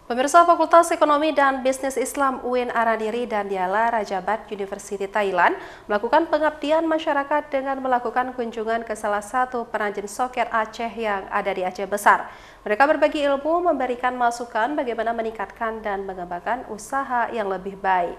Pemirsa, Fakultas Ekonomi dan Bisnis Islam UIN Araniri dan Yala Rajabat University Thailand melakukan pengabdian masyarakat dengan melakukan kunjungan ke salah satu pengrajin soket Aceh yang ada di Aceh Besar. Mereka berbagi ilmu, memberikan masukan bagaimana meningkatkan dan mengembangkan usaha yang lebih baik.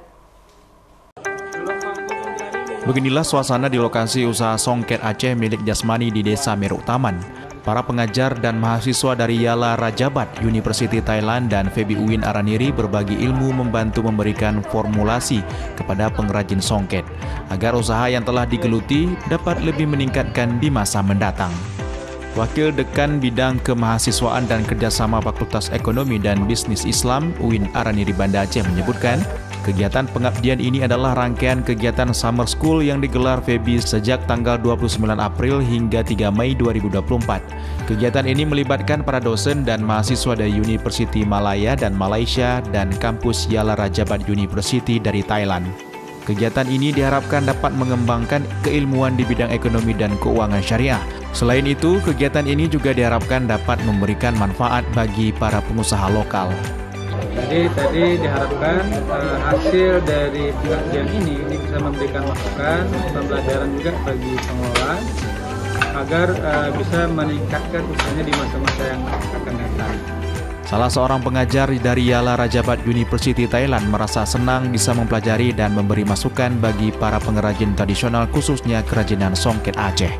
Beginilah suasana di lokasi usaha songket Aceh milik Jasmani di Desa Meruk Taman. Para pengajar dan mahasiswa dari Yala Rajabat University Thailand dan FEBI UIN Araniri berbagi ilmu membantu memberikan formulasi kepada pengrajin songket agar usaha yang telah digeluti dapat lebih meningkatkan di masa mendatang. Wakil Dekan Bidang Kemahasiswaan dan Kerjasama Fakultas Ekonomi dan Bisnis Islam UIN Araniri Banda Aceh menyebutkan, kegiatan pengabdian ini adalah rangkaian kegiatan Summer School yang digelar FEBI sejak tanggal 29 April hingga 3 Mei 2024. Kegiatan ini melibatkan para dosen dan mahasiswa dari University Malaya dan Malaysia dan kampus Yala Rajabat University dari Thailand. Kegiatan ini diharapkan dapat mengembangkan keilmuan di bidang ekonomi dan keuangan syariah. Selain itu, kegiatan ini juga diharapkan dapat memberikan manfaat bagi para pengusaha lokal. Jadi tadi diharapkan hasil dari pengabdian ini bisa memberikan masukan, pembelajaran juga bagi pengelola agar bisa meningkatkan usahanya di masa-masa yang akan datang. Salah seorang pengajar dari Yala Rajabat University Thailand merasa senang bisa mempelajari dan memberi masukan bagi para pengrajin tradisional khususnya kerajinan songket Aceh.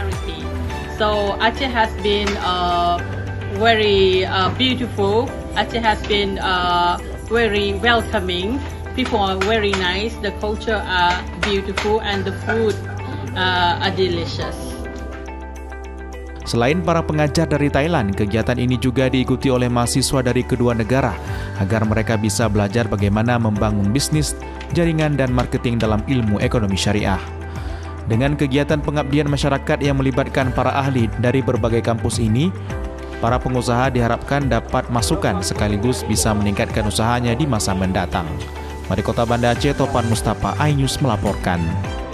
So Aceh has been very beautiful. Aceh has been very welcoming. People are very nice. The culture are beautiful and the food are delicious. Selain para pengajar dari Thailand, kegiatan ini juga diikuti oleh mahasiswa dari kedua negara agar mereka bisa belajar bagaimana membangun bisnis, jaringan, dan marketing dalam ilmu ekonomi syariah. Dengan kegiatan pengabdian masyarakat yang melibatkan para ahli dari berbagai kampus ini, para pengusaha diharapkan dapat masukan sekaligus bisa meningkatkan usahanya di masa mendatang. Dari Kota Banda Aceh, Topan Mustafa, iNews melaporkan.